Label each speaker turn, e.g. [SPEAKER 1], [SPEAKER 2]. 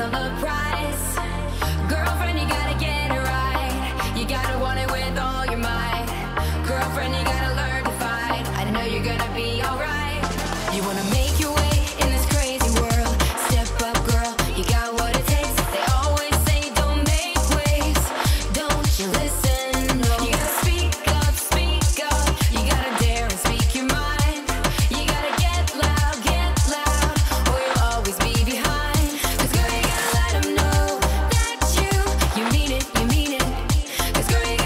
[SPEAKER 1] on the price. Girlfriend, you gotta get it right. You gotta want it with all your might. Girlfriend, you gotta learn to fight. I know you're gonna be alright. You wanna make